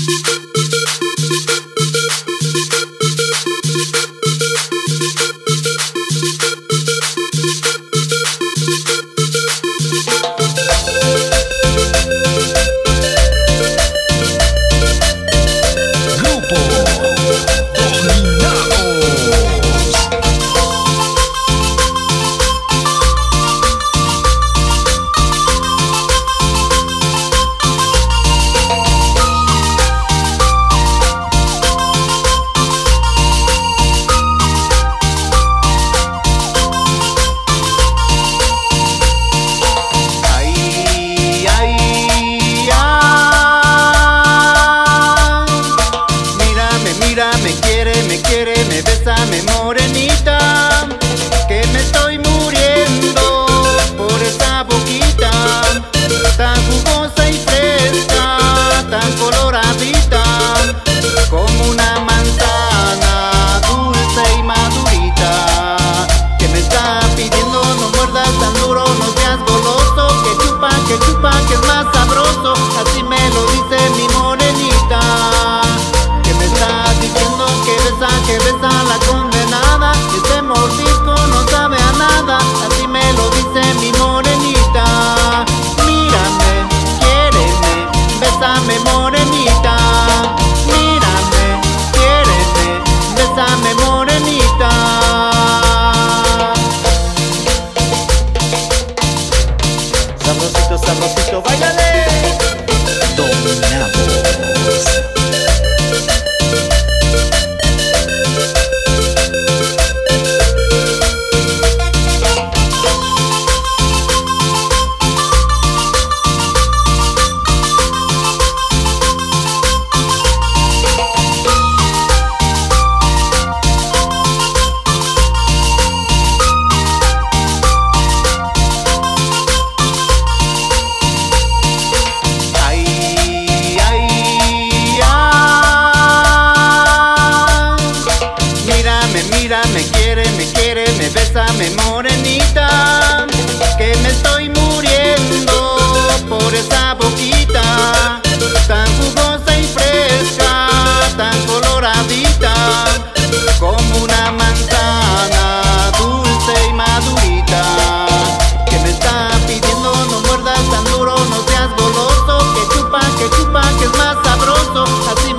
Me bésame morenita, que me estoy muriendo por esa boquita tan jugosa y fresca, tan coloradita, como una manzana dulce y madurita, que me está pidiendo no muerdas tan duro, no seas goloso, que chupa, que es más sabroso, así me lo dice mi morenita, que me está diciendo que besa la condenada, ese mordisco no sabe a nada, así me lo dice mi morenita. Mírame, quiéreme, bésame morenita. Mírame, quiéreme, bésame morenita. Sabrosito, sabrosito, báilale. Dominamos. Mírame, bésame morenita, que me estoy muriendo por esa boquita tan jugosa y fresca, tan coloradita, como una manzana dulce y madurita, que me está pidiendo no muerdas tan duro, no seas goloso, que chupa, que es más sabroso, así